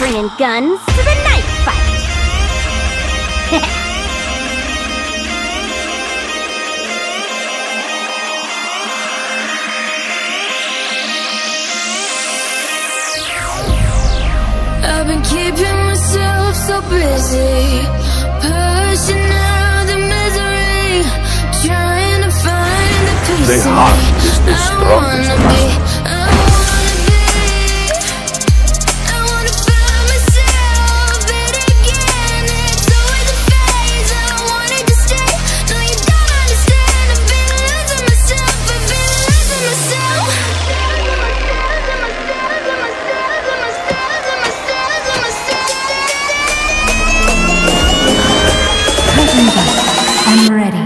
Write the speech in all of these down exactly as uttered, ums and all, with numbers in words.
bringing guns to the knife fight. I've been keeping myself so busy, pushing out the misery, trying to find the peace. The heart is the strongest muscle. I wanna be, I wanna find myself, but again, it's always a phase. I wanted to stay, no you don't understand. I've been losing myself, I've been losing myself. I'm ready.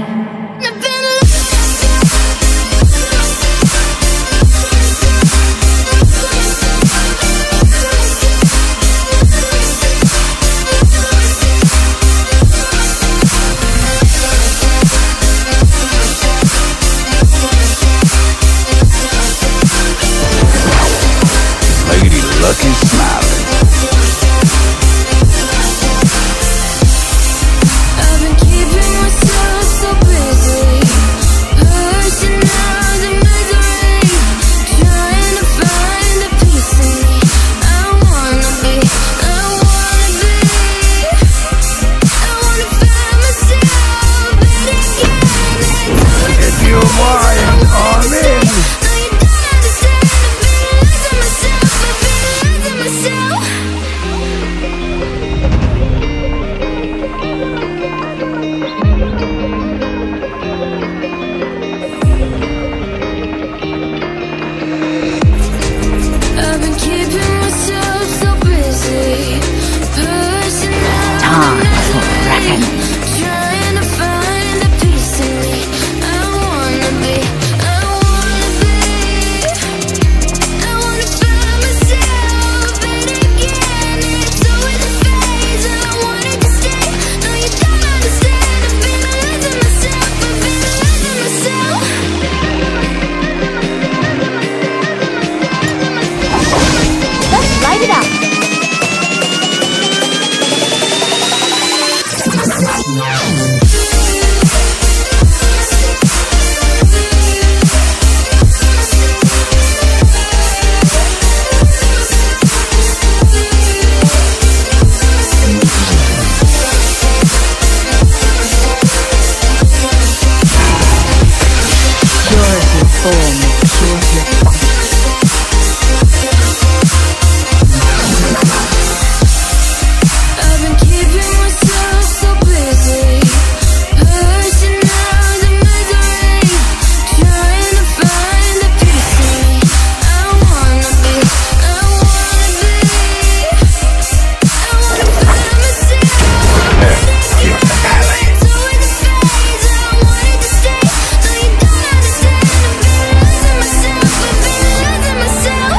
Lady Lucky smiling. I've been keeping myself so busy, pushing out the misery, trying to find the peace in me. I wanna be, I wanna be, I wanna find myself, but again, it's always If you mind, I'm in. no you don't understand. I've been losing myself, I've been I've been keeping myself so busy, pushing out Time the for misery, reckoning. trying to find the peace in me. I wanna be, I wanna be, I wanna find myself, but again, it's always a phase. I wanted to stay, no you don't understand. I've been losing myself, I've been losing myself. Let's light it up. Purity form, purity fight. I've been keeping myself so busy, pushing out the misery, trying to find the peace in me. I wanna be, I wanna be, I wanna find myself. Here's the alley. It's always a phase. I wanted to stay, no you don't understand. I've been losing myself, I've been losing myself.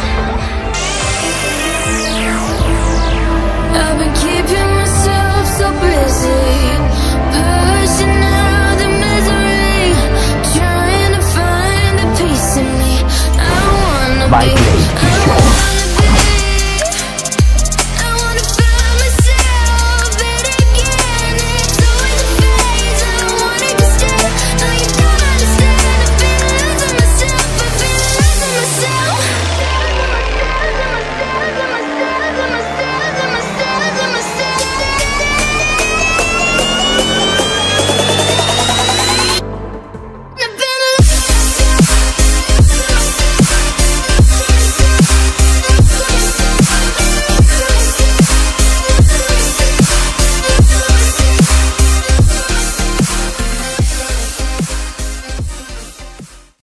I've been keeping myself so busy, pushing out the misery, trying to find the peace in me. I wanna My be, blade I is yours. wanna